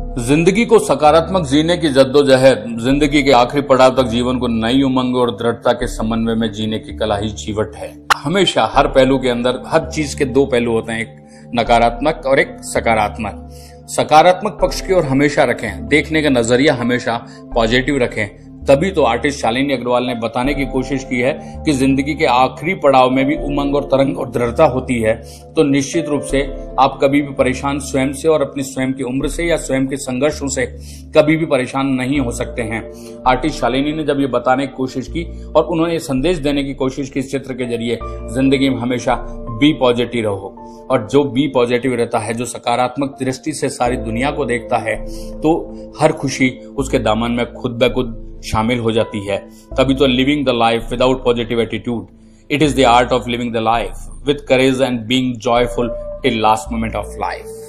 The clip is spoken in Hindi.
जिंदगी को सकारात्मक जीने की जद्दोजहद, जिंदगी के आखिरी पड़ाव तक जीवन को नई उमंग और दृढ़ता के समन्वय में जीने की कला ही जीवट है। हमेशा हर पहलू के अंदर हर चीज के दो पहलू होते हैं, एक नकारात्मक और एक सकारात्मक। सकारात्मक पक्ष की ओर हमेशा रखें, देखने का नजरिया हमेशा पॉजिटिव रखें। तभी तो आर्टिस्ट शालिनी अग्रवाल ने बताने की कोशिश की है कि जिंदगी के आखिरी पड़ाव में भी उमंग और तरंग और दृढ़ता होती है। तो निश्चित रूप से आप कभी भी परेशान स्वयं से और अपनी स्वयं की उम्र से या स्वयं के संघर्षों से कभी भी परेशान नहीं हो सकते हैं। आर्टिस्ट शालिनी ने जब ये बताने की कोशिश की और उन्होंने ये संदेश देने की कोशिश की इस चित्र के जरिए, जिंदगी में हमेशा बी पॉजिटिव रहो। और जो बी पॉजिटिव रहता है, जो सकारात्मक दृष्टि से सारी दुनिया को देखता है, तो हर खुशी उसके दामन में खुद ब खुद शामिल हो जाती है। तभी तो living the life without positive attitude, it is the art of living the life with courage and being joyful till last moment of life.